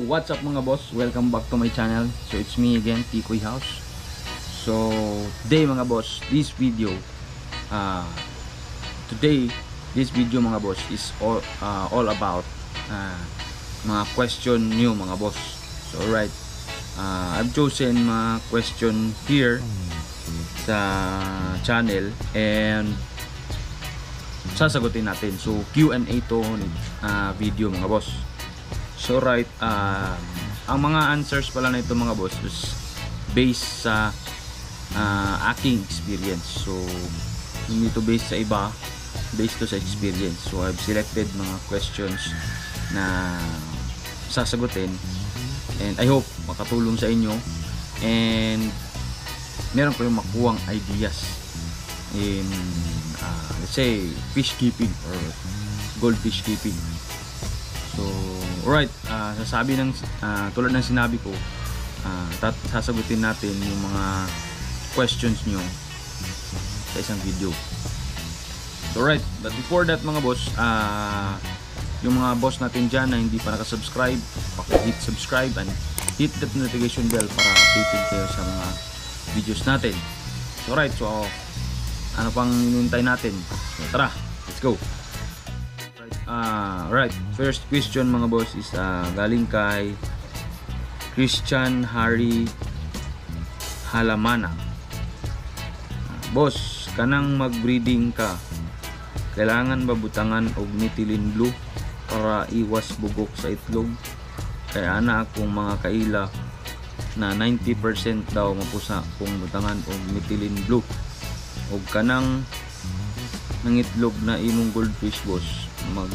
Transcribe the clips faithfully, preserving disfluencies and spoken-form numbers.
what's up mga boss? Welcome back to my channel. So it's me again, Tikoy House. So today mga boss, this video uh, Today, this video mga boss is all, uh, all about uh, mga question nyo mga boss. So alright, uh, I've chosen mga question here sa channel and sasagutin natin. So Q and A to uh, video mga boss. So right, uh, ang mga answers pala na ito mga boss is based sa uh, aking experience. So hindi to based sa iba, based to sa experience. So I've selected mga questions na sasagutin and I hope makatulong sa inyo and meron kayong makuhang ideas in uh, let's say fish keeping or goldfish keeping. So alright, uh, sasabi ng uh, tulad ng sinabi ko, uh, tat sasagutin natin yung mga questions nyo sa isang video. So alright, but before that mga boss, uh, yung mga boss natin dyan na hindi pa nakasubscribe, paki-hit subscribe and hit that notification bell para updated kayo sa mga videos natin. So alright, so ano pang hinihintay natin? So tara, let's go. Ah, uh, right. First question mga boss is uh, galing kay Christian Harry Halamana. Uh, boss, kanang mag-breeding ka, kailangan ba butangan og methylene blue para iwas bugok sa itlog? Kaya ana akong mga kaila na ninety percent daw mapusa kung butangan og methylene blue. Og kanang nangitlog na imong goldfish boss, mag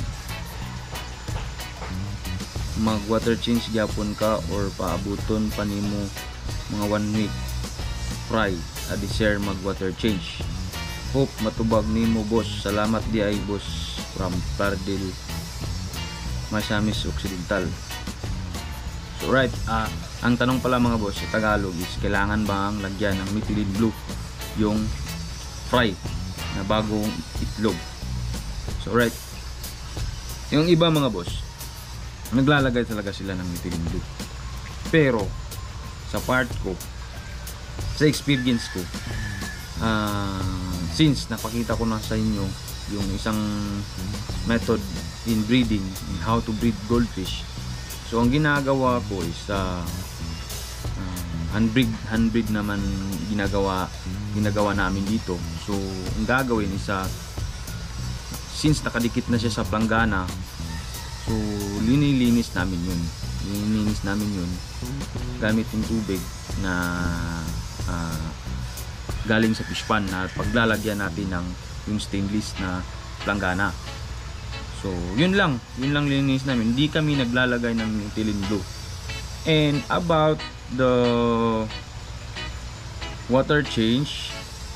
mag water change gyapon ka or paabuton pa nimo mga one week fry adi share mag water change. Hope matubag nimo boss. Salamat di ay boss from Pardil, Misamis Occidental. So right, uh, ang tanong pala mga boss sa Tagalog is kailangan bang lagyan ng methylene blue yung fry na bagong itlog? So right, yung iba mga boss naglalagay talaga sila ng methylene blue, pero sa part ko, sa experience ko, uh, since napakita ko na sa inyo yung isang method in breeding, in how to breed goldfish, so ang ginagawa ko is uh, uh, handbreed, handbreed naman ginagawa ginagawa namin dito. So ang gagawin is uh, since nakadikit na siya sa planggana, so linilinis namin yun linilinis namin yun gamit yung tubig na uh, galing sa fish pan na paglalagyan natin ng yung stainless na planggana. So yun lang yun lang lininis namin, hindi kami naglalagay ng methylene blue. And about the water change,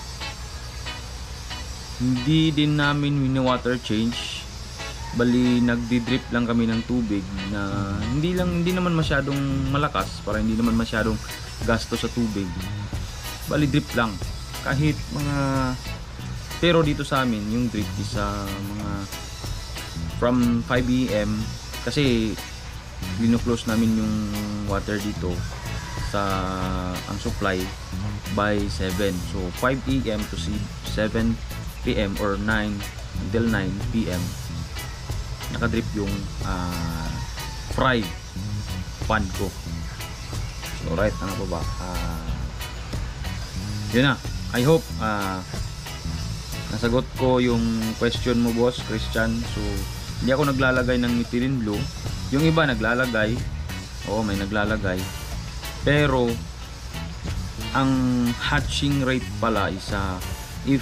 hindi din namin mini-water change, bali nagdi-drip lang kami ng tubig na hindi lang hindi naman masyadong malakas para hindi naman masyadong gasto sa tubig. Bali drip lang kahit mga, pero dito sa amin yung drip is sa mga from five A M kasi lino-close namin yung water dito sa ang supply by seven. So five A M to seven P M or nine until nine P M nakadrip yung uh, fry pan ko. So right, ano pa ba? Uh, yun na. I hope uh, nasagot ko yung question mo boss Christian. So hindi ako naglalagay ng methylene blue. Yung iba naglalagay. Oo, may naglalagay. Pero ang hatching rate pala is uh, if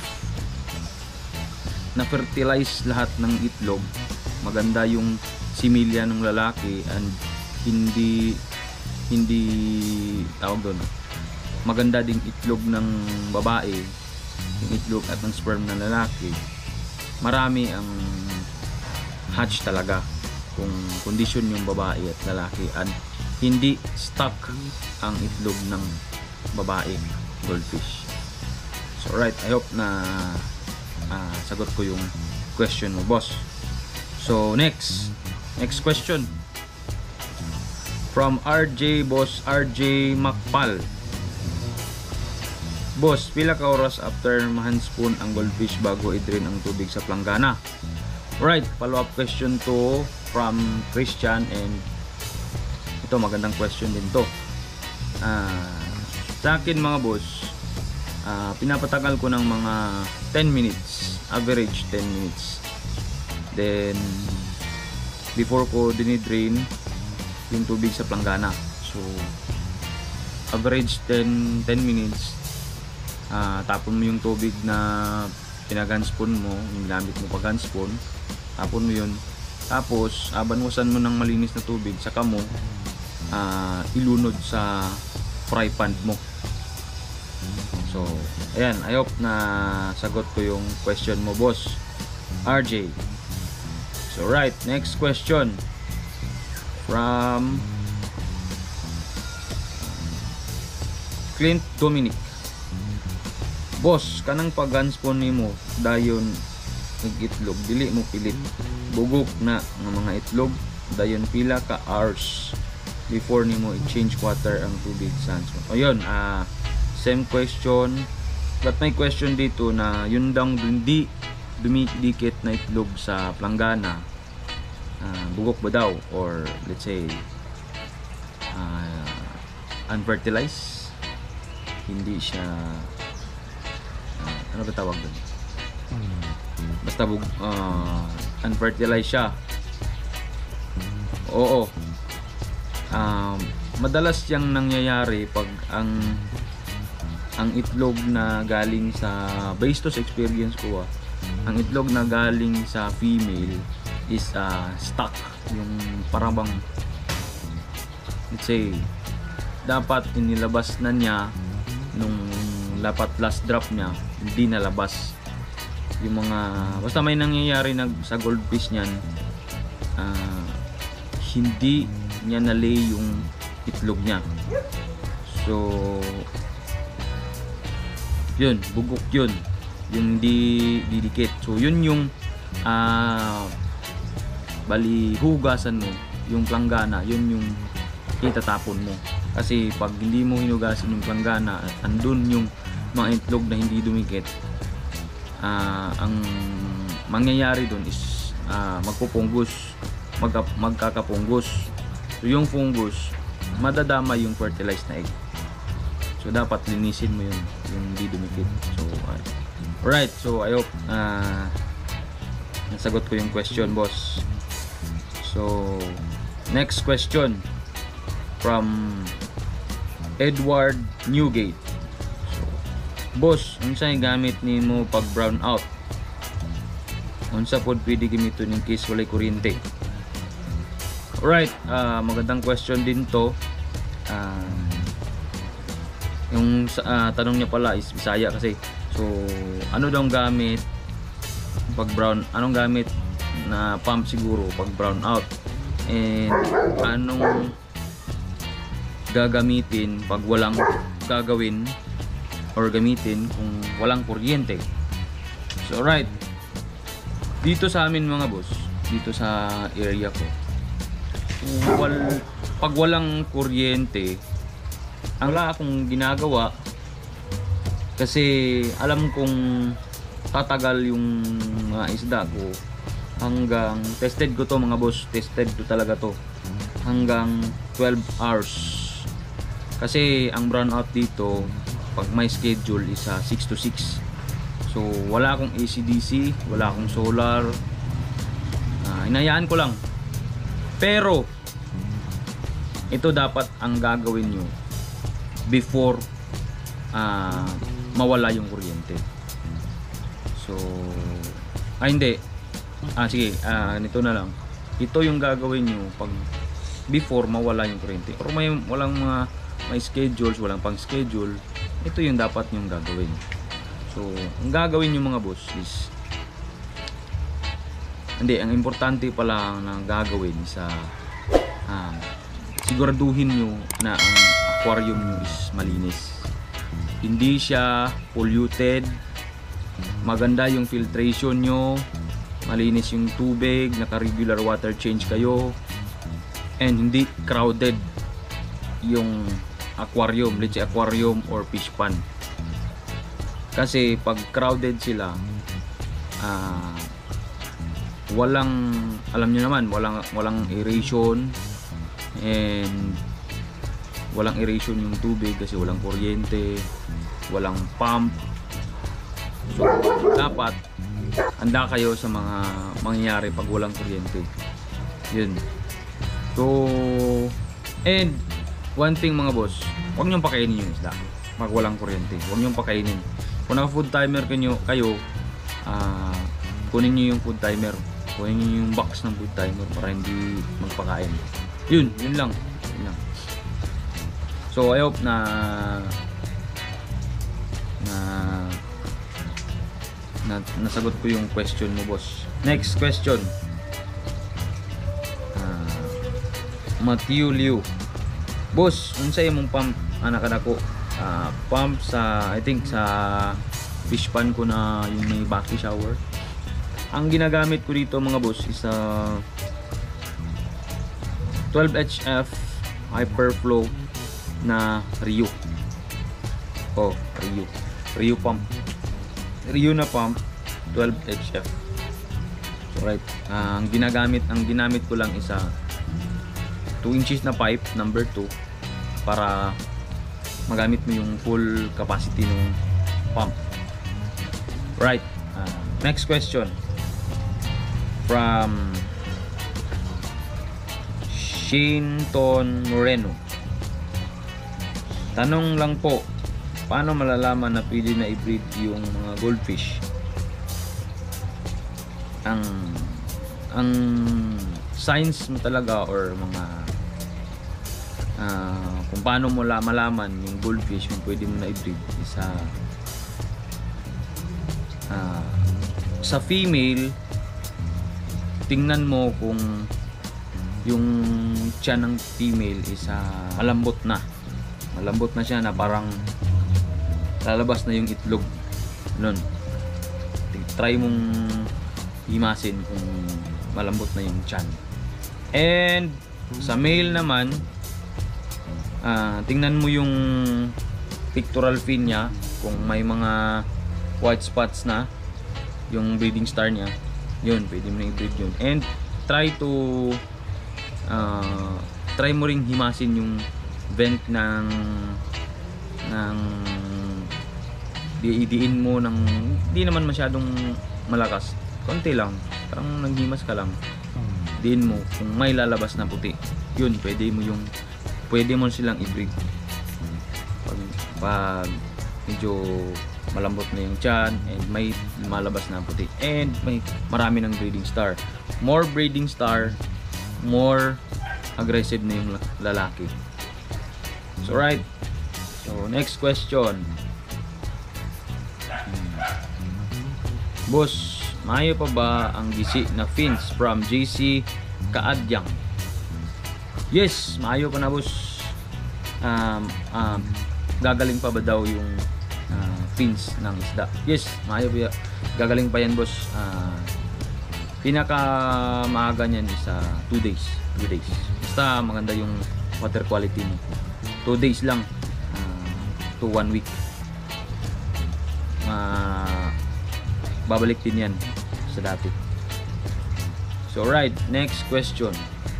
na-fertilize lahat ng itlog, maganda yung similya ng lalaki and hindi hindi tawag doon, maganda ding itlog ng babae, yung itlog at ng sperm ng lalaki, marami ang hatch talaga kung condition yung babae at lalaki and hindi stuck ang itlog ng babae goldfish. So right, I hope na uh, sagot ko yung question mo boss. So next next question, From R J, Boss R J Macpal. Boss, pila ka oras after ma-handspoon ang goldfish bago i-drain ang tubig sa planggana? Right, follow up question to from Christian, and ito magandang question din to. Uh, sa akin mga boss, uh, pinapatagal ko ng mga ten minutes, average ten minutes. Then before ko dinidrain yung tubig sa planggana. So average ten minutes. Uh, tapon mo yung tubig na pinag-handspoon mo, yung gamit mo pag handspoon, tapon mo yun, tapos uh, banwasan mo ng malinis na tubig, saka mo uh, ilunod sa fry pan mo. So ayan, I hope na sagot ko yung question mo, Boss R J. So right, next question from Clint Dominic. Boss, kanang pag-handspoon nimo dayon nag-itlog, dili mo pilit bugok na ng mga itlog, dayon pila ka hours before nimo i-change water ang tubig sa handspoon. O yun, uh, same question, but may question dito na yun daw hindi dumidikit na itlog sa planggana, uh, bugok ba daw, or let's say uh, unfertilized, hindi siya ano ba tawag doon? Basta bug, uh, unfertilized siya. Oo. Um, madalas yang nangyayari pag ang ang itlog na galing sa, based to sa experience ko, ah, ang itlog na galing sa female is uh, stuck. Yung parang bang, let's say, dapat inilabas na niya nung dapat last drop niya, hindi nalabas yung mga, basta may nangyayari nag, sa goldfish niyan, uh, hindi niya na-lay yung itlog niya. So yun, bugok yun, yung di didikit. So yun yung uh, bali hugasan mo yung planggana, yun yung itatapon mo. Kasi pag hindi mo hinugasan yung planggana at andun yung mga itlog na hindi dumikit, uh, ang mangyayari dun is uh, magpupunggos, magka, magkakapunggos. So yung fungus, madadama yung fertilized na egg. So dapat linisin mo yun, yung hindi dumikit. So uh, alright, so I hope uh, nasagot ko yung question, boss. So next question from Edward Newgate. So, boss, unsa yung gamit nimo pag brown out? Unsa pod pwede gamiton in case walay kuryente? Alright, uh, magandang question din to. Uh, yung uh, tanong niya pala is Bisaya kasi. So, ano daw gamit pag brown? Anong gamit na pump siguro pag brown out? And anong gagamitin pag walang gagawin or gamitin kung walang kuryente? So right, dito sa amin mga boss, dito sa area ko, wal, pag walang kuryente, ang wala akong ginagawa kasi alam kong tatagal yung mga isda ko hanggang, tested ko to mga boss, tested ko talaga to hanggang twelve hours. Kasi ang brownout dito, pag may schedule is uh, six to six. So wala akong A C D C, wala akong solar. Uh, inayaan ko lang. Pero ito dapat ang gagawin nyo before uh, mawala yung kuryente. So ah hindi. Ah sige, ah nito na lang. Ito yung gagawin nyo pag before mawala yung kuryente. Pero may walang mga may schedules, walang pang schedule, ito yung dapat nyong gagawin. So ang gagawin nyo mga boss is, hindi, ang importante pala na gagawin sa uh, siguraduhin nyo na ang aquarium nyo is malinis, hindi siya polluted, maganda yung filtration nyo, malinis yung tubig, naka regular water change kayo, and hindi crowded yung aquarium, let's say aquarium or fish pond. Kasi pag crowded sila, uh, walang, alam nyo naman, walang, walang aeration, and walang aeration yung tubig kasi walang kuryente, walang pump. So dapat handa kayo sa mga mangyayari pag walang kuryente. Yun. So, and one thing mga boss, huwag niyong pakainin yung isda pag walang kuryente. Huwag niyong pakainin. Kung naka food timer kayo, kayo uh, kunin niyo yung food timer. Kunin niyo yung box ng food timer para hindi magpakain. Yun, yun lang. Yun lang. So, I hope na na na nasagot ko yung question mo, boss. Next question. Uh, Matthew Liu. Boss, unsay imong pump anak ako? Uh, pump sa, I think sa fish pond ko na yung may baki shower. Ang ginagamit ko dito mga boss is uh, twelve H F Hyperflow na Rio. Oh, Rio. Rio pump. Rio na pump, twelve H F. So, right. Uh, ang ginagamit, ang ginamit ko lang isa two inches na pipe, number two, para magamit mo yung full capacity ng pump. Right. Uh, next question from Shinton Moreno. Tanong lang po, paano malalaman na pwede na i-breed yung mga goldfish? Ang ang signs mo talaga or mga uh, kung paano mo malaman yung goldfish yung pwede mo na i-breed isa uh, sa female, tingnan mo kung yung tiyan ng female is uh, malambot na malambot na siya na parang lalabas na yung itlog nun. Try mong himasin kung malambot na yung tiyan. And sa male naman, uh, tingnan mo yung pectoral fin niya kung may mga white spots na yung breeding star niya, yun pwede mo na i-breed yun. And try to uh, try mo ring himasin yung vent ng ng diidiin mo ng hindi naman masyadong malakas, konti lang, parang naghimas ka lang, diin mo kung may lalabas na puti, yun pwede mo yung pwede mo silang i-breed pag, pag medyo malambot na yung tiyan and may malabas na puti and may marami ng breeding star. More breeding star, more aggressive na yung lalaki. So right, so next question. Boss, maayo pa ba ang gisi na fins from J C Kaadyang? Yes, maayo pa na boss. Um, um, gagaling pa ba daw yung uh, fins ng isda? Yes, maayo pa. Gagaling pa yan boss. Uh, pinaka maaga niyan is uh, two days. two days. Basta maganda yung water quality mo. two days lang uh, to one week. Uh, babalik din yan sa dati. So right, next question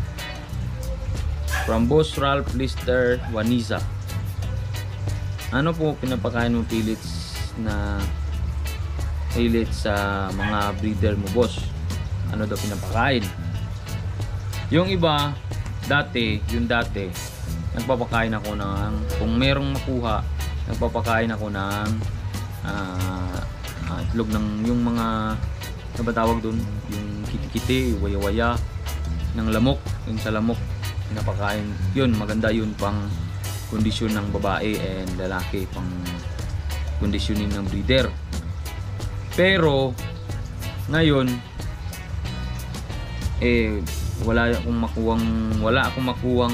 from Boss Ralph Lister Waniza. Ano po pinapakain mo pellets na pellets sa mga breeder mo, boss? Ano daw pinapakain? Yung iba dati, yung dati nagpapakain ako ng, kung merong makuha, nagpapakain ako ng uh, uh, itlog ng yung mga ano ba tawag dun, yung kiti-kiti, waya-waya ng lamok, yung sa lamok pinapakain. Yun, maganda yun pang kondisyon ng babae and lalaki, pang kondisyonin ng breeder. Pero ngayon eh wala akong makuwang wala akong makuwang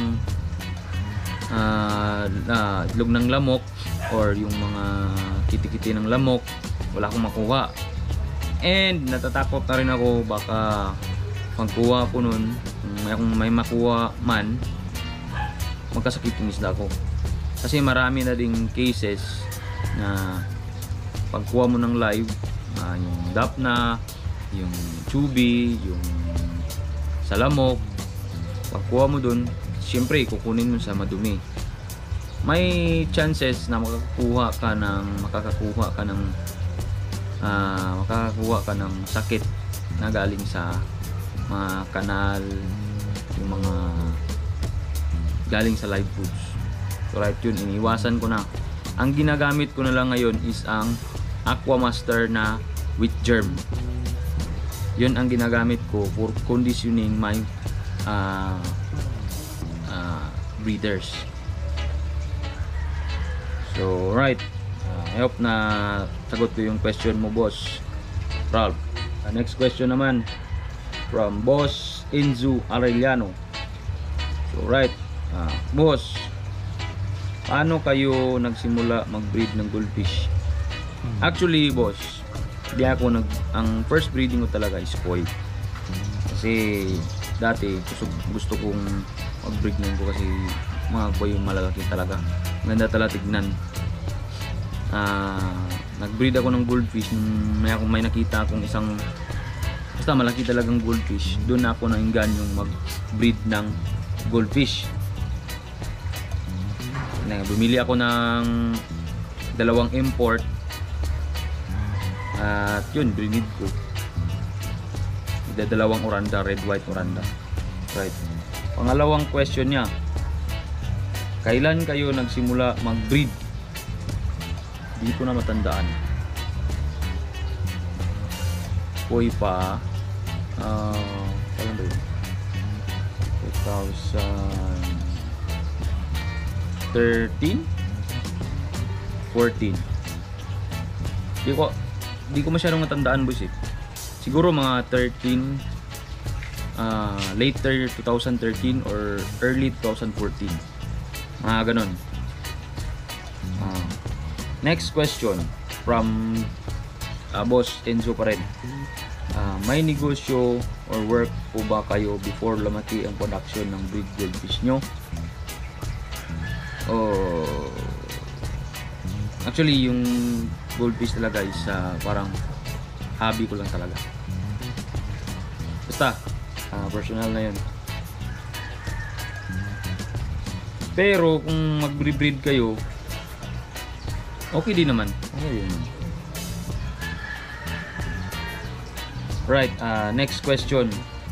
uh, uh, itlog ng lamok or yung mga kiti-kiti ng lamok, wala akong makuha. And natatakot na rin ako baka pagkuha ko nun, kung may, kung may makuha man, magkasakit yung isda ko. Kasi marami na ding cases na pagkuha mo ng live, uh, yung dapna, yung chubby, yung salamok, pagkuha mo dun, syempre kukunin mo sa madumi. May chances na makakakuha ka ng makakakuha ka ng uh, makakakuha ka ng sakit na galing sa mga kanal, yung mga galing sa live foods. So right, yun, iniwasan ko na. Ang ginagamit ko na lang ngayon is ang Aquamaster na with germ. Yun ang ginagamit ko for conditioning my uh, uh, breeders. So right, uh, I hope na sagot ko yung question mo, boss Ralph. Uh, next question naman from boss Enzo Arellano. So right, uh, boss, paano kayo nagsimula mag-breed ng goldfish? Actually, boss, di ako nag ang first breeding ko talaga is koi. Kasi dati gusto, gusto kong mag-breed ng ko kasi mga koi yung malalaki talaga. Ganda talaga tignan. Uh, nag-breed ako ng goldfish nung may, may nakita akong isang basta malaki talagang goldfish. Doon ako nainggan yung mag-breed ng goldfish. Bumili ako ng dalawang import at yun, brinid ko. Dalawang oranda, red white oranda. Right. Pangalawang question niya, kailan kayo nagsimula mag-breed? Hindi ko na matandaan. Koi pa uh, kailan ba yun? twenty thirteen fourteen. Di ko di ko masyadong matandaan, boss eh. Siguro mga thirteen, uh, later twenty thirteen or early twenty fourteen. Mga ganon. Uh, next question from uh, boss Enzo pa rin. Uh, may negosyo or work po ba kayo before lumaki ang production ng breed goldfish nyo? Oh, actually yung goldfish talaga is uh, parang hobby ko lang talaga. Basta uh, personal na yun. Pero kung mag-breed kayo, okay din naman. Okay din naman. Right, uh, next question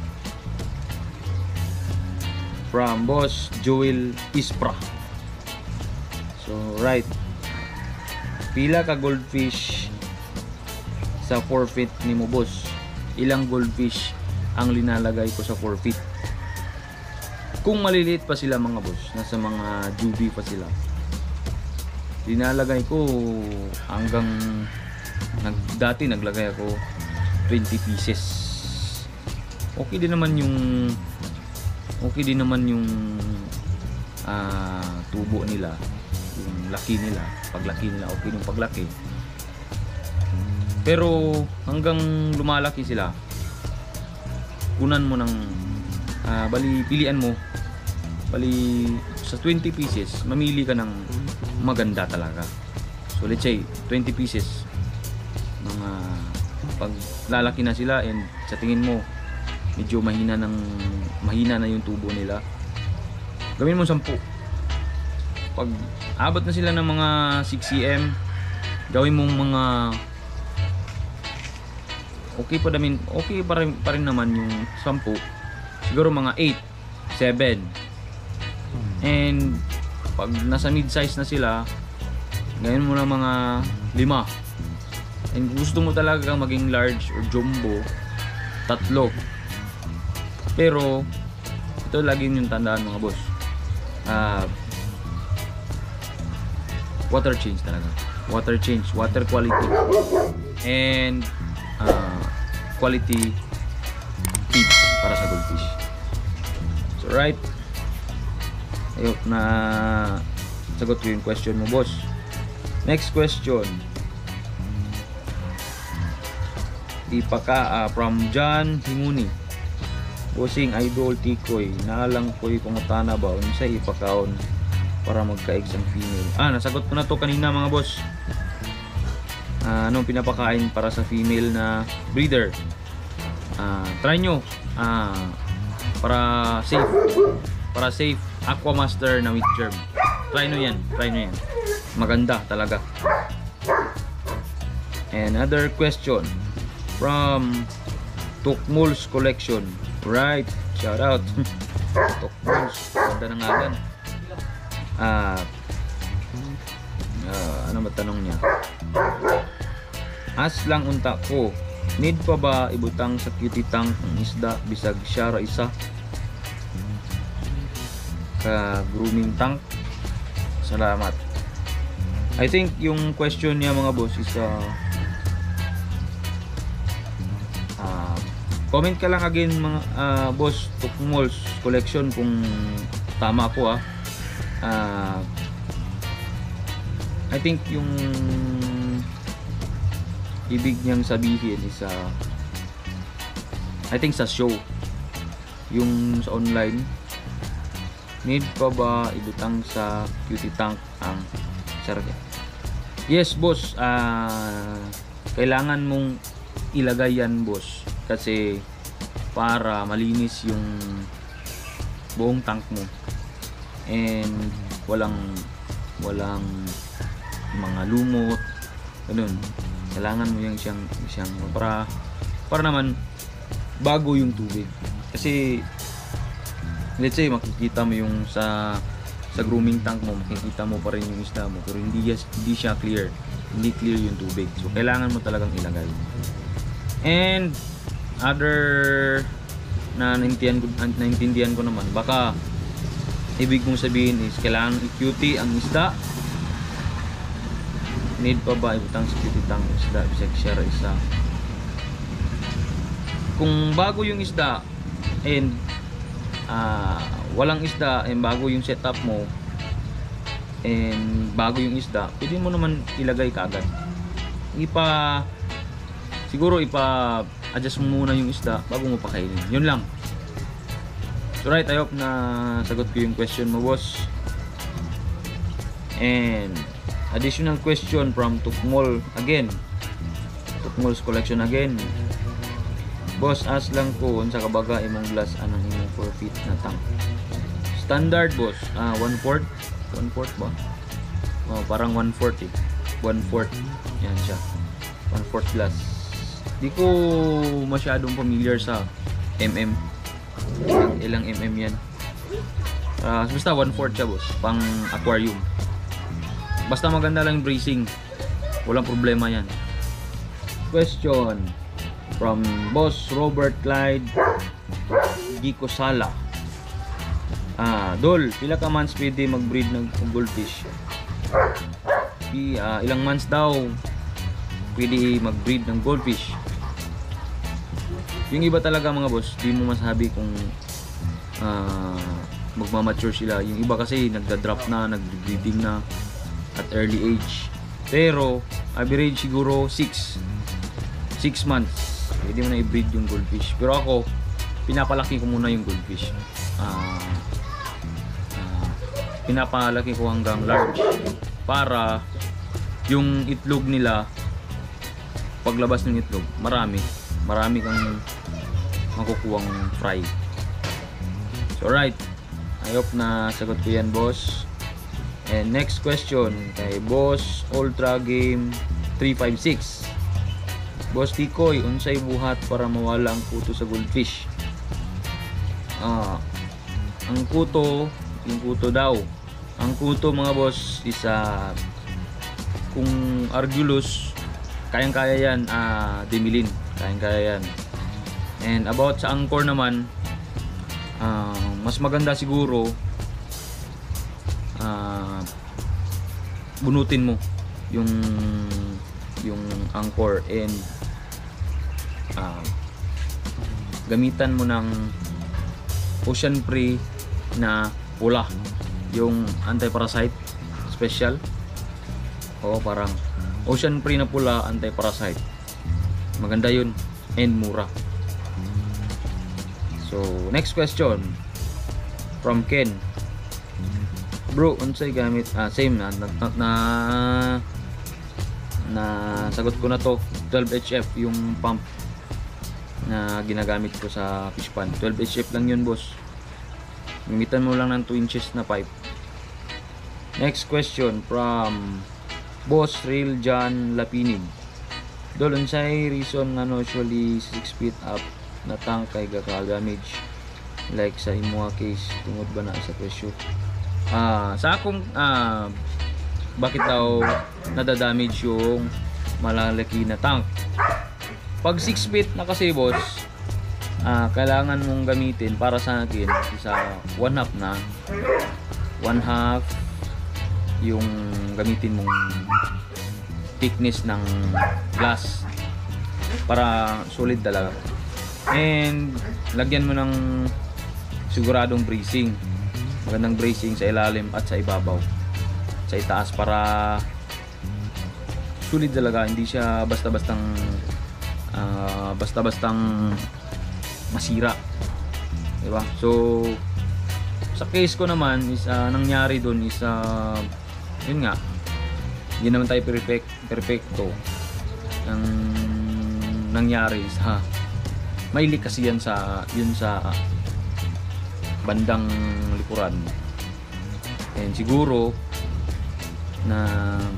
from boss Joel Ispra. So right, pila ka goldfish sa four feet ni mo, boss? Ilang goldfish ang linalagay ko sa four feet? Kung maliliit pa sila mga boss, nasa mga juvie pa sila, linalagay ko hanggang nag, dati naglagay ako twenty pieces. Okay din naman yung okay din naman yung uh, tubo nila, yung laki nila, paglaki nila, okay yung paglaki. Pero hanggang lumalaki sila, kunan mo ng uh, bali pilian mo, bali sa twenty pieces mamili ka ng maganda talaga. So let's say twenty pieces, mga pag lalaki na sila and sa tingin mo medyo mahina ng mahina na yung tubo nila, gawin mo sampu. Pag abot na sila ng mga six centimeters, gawin mong mga okay pa namin, okay pa rin, pa rin naman yung sampu, siguro mga eight, seven. And pag nasa mid size na sila, gawin mo na mga lima. And gusto mo talaga maging large or jumbo, tatlo. Pero ito lagi yung tandaan mga boss, uh, water change talaga, water change, water quality and uh, quality feeds para sa goldfish. So right, ayun na sagot ko yung question mo, boss. Next question, ipaka uh, from John Himuni. Bossing idol tikoy, nalang ko'y pangutana ba unsay ipakaon para magka-eggs ang female. Ah, nasagot ko na to kanina mga boss. Ah, anong pinapakain para sa female na breeder? Ah, try nyo. Ah, para safe. Para safe, Aquamaster na with germ. Try nyo yan. Try nyo yan. Maganda talaga. Another question from Tukmul's Collection. Right. Shout out. Tukmul's. Ganda ng ngalan. Ah, uh, ano ba tanong niya? As lang unta ko, need pa ba ibutang sa cutie tank ang isda bisag siya ra isa ka grooming tank? Salamat. I think yung question niya mga boss is uh, uh, comment ka lang again mga uh, boss Tukmul's Collection kung tama ko ah. Uh, I think yung ibig niyang sabihin is uh, I think sa show yung sa online, need pa ba ibutang sa cutie tank ang sarga? Yes boss, uh, kailangan mong ilagay yan boss, kasi para malinis yung buong tank mo and walang walang mga lumot ganun. Kailangan mo yung siyang, siyang para para naman bago yung tubig, kasi let's say makikita mo yung sa sa grooming tank mo, makikita mo pa rin yung isda mo pero hindi, hindi siya clear, hindi clear yung tubig, so kailangan mo talagang ilagay. And other na naintindihan ko, naintindihan ko naman, baka ibig mong sabihin is kailangan i-cutie ang isda, need pa ba ibutang sa cutie tank ang isda bisag siya ra isa? Kung bago yung isda and uh, walang isda and bago yung setup mo and bago yung isda, pwede mo naman ilagay kaagad. Ipa siguro ipa adjust mo muna yung isda bago mo pakainin, yun lang. So right, I hope na sagot ko yung question mo boss. And additional question from Tukmul again, Tukmul's Collection again. Boss, as lang ko unsa kabaga imong glass anong imong four feet na tank? Standard boss, ah one fourth, one fourth ba? Oh, parang one fourth eh. one fourth. Yan siya. one fourth glass. Di ko masyadong familiar sa mm. Ilang, ilang mm yan. Uh, basta one fourth siya boss, pang aquarium. Basta maganda lang yung bracing, walang problema yan. Question from Boss Robert Clyde Gico Sala. Ah, Dol, pila ka months pwede mag-breed ng goldfish? I, uh, ilang months daw pwede mag-breed ng goldfish? Yung iba talaga mga boss, di mo masabi kung uh, magmamature sila. Yung iba kasi nagda-drop na, nag-breeding na at early age. Pero average siguro six months pwede mo na i-breed yung goldfish. Pero ako, pinapalaki ko muna yung goldfish. Uh, uh, pinapalaki ko hanggang large para yung itlog nila, paglabas ng itlog, marami. Marami kang makukuhang fry. So right, I hope na sagot ko yan boss. And next question kay Boss Ultra Game three five six. Boss Tikoy, unsay buhat para mawala ang kuto sa goldfish? Ah, ang kuto, yung kuto daw. Ang kuto mga boss is uh, kung Argulus, kayang-kaya yan, uh, Demilin, kayang-kaya yan. And about sa angkor naman, uh, mas maganda siguro uh, bunutin mo yung yung angkor and uh, gamitan mo ng Ocean Spray na pula, yung anti-parasite special. O parang Ocean Spray na pula, anti-parasite. Maganda yun and mura. So next question from Ken. Bro, unsay gamit? Ah, same na na, na, na na sagot ko na to. twelve H F yung pump na ginagamit ko sa fish pond. twelve H F lang yun, boss. Gamitan mo lang ng two inches na pipe. Next question from Boss Real John Lapinig. Dol, unsay reason nga no usually six feet up na tank kay gaka-damage like sa imo case tungod ba na sa pressure? Ah, sa akong ah, bakit daw nadadamage yung malalaki na tank? Pag six feet na kasi, boss, ah, kailangan mong gamitin para sa akin isa one half na one half yung gamitin mong thickness ng glass para solid talaga, and lagyan mo ng siguradong bracing, magandang bracing sa ilalim at sa ibabaw, sa itaas, para solid talaga, hindi siya basta-bastang uh, basta-bastang masira, diba? So sa case ko naman is uh, nangyari doon is uh, yun nga, hindi naman tayo perfect, perfecto. Ang nangyari is ha, may leak kasi yan sa yun sa bandang likuran, and siguro na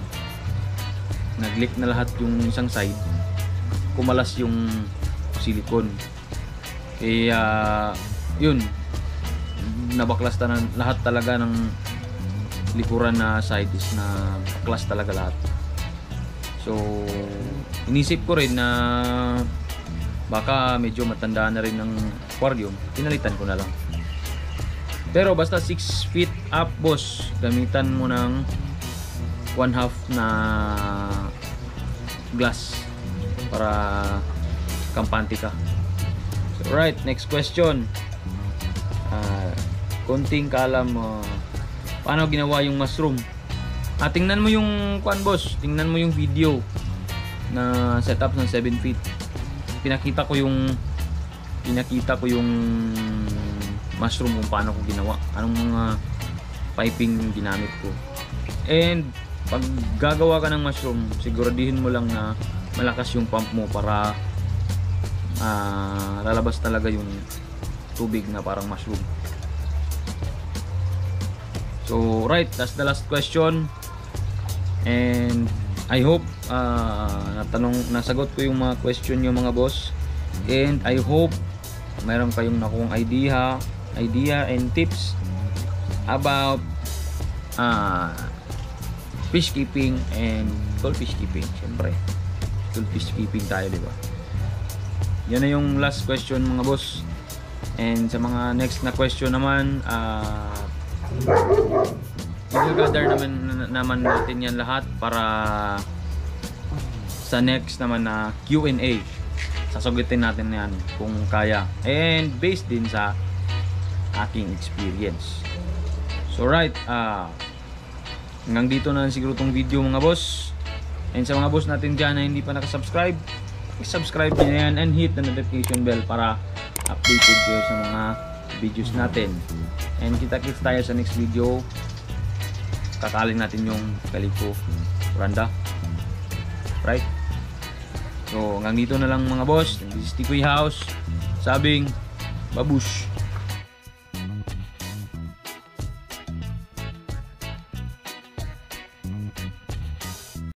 nag-leak na lahat yung isang side, kumalas yung silicone, kaya yun, nabaklas na lahat talaga ng likuran na side is na baklas talaga lahat. So inisip ko rin na baka medyo matanda na rin ng aquarium, pinalitan ko na lang. Pero basta six feet up, boss, gamitan mo ng one half na glass para kampante ka. So right, next question. Uh, konting kaalam uh, paano ginawa yung mushroom. Ah, tingnan mo yung kuan, boss, tingnan mo yung video na setup ng seven feet. Pinakita ko yung pinakita ko yung mushroom kung paano ko ginawa, anong mga piping yung ginamit ko. And pag gagawa ka ng mushroom, siguraduhin mo lang na malakas yung pump mo para uh, lalabas talaga yung tubig na parang mushroom. So right, that's the last question, and I hope uh, natanong, nasagot ko yung mga question nyo, mga boss, and I hope mayroon kayong nakuhang idea idea and tips about uh, fish keeping and goldfish keeping. Siyempre goldfish keeping tayo, diba? Yan na yung last question, mga boss. And sa mga next na question naman, uh, i-gather naman, naman natin yan lahat para sa next naman na Q and A. Sasagutin natin yan kung kaya, and based din sa aking experience. So right, uh, hanggang dito na siguro tong video, mga boss. And sa mga boss natin dyan na hindi pa nakasubscribe, i-subscribe nyo na yan and hit the notification bell para updated kayo sa mga videos natin. And kita-kits tayo sa next video. Kakaling natin yung Calico Randa. Right? So hanggang dito na lang, mga boss. This is Tikoy House, sabing babush.